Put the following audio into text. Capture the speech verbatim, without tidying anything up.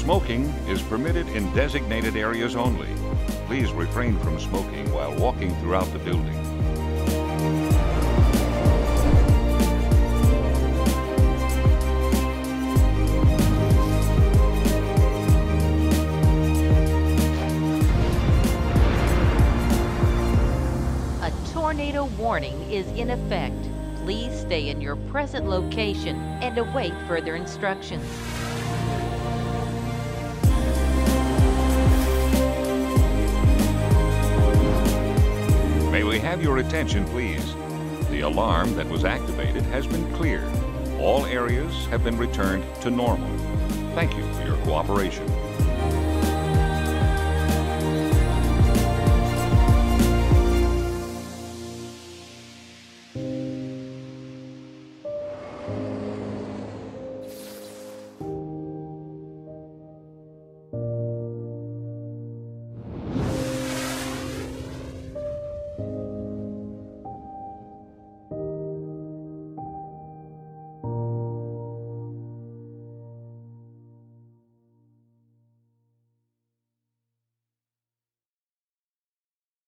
Smoking is permitted in designated areas only. Please refrain from smoking while walking throughout the building. A tornado warning is in effect. Please stay in your present location and await further instructions. May we have your attention, please? The alarm that was activated has been cleared. All areas have been returned to normal. Thank you for your cooperation.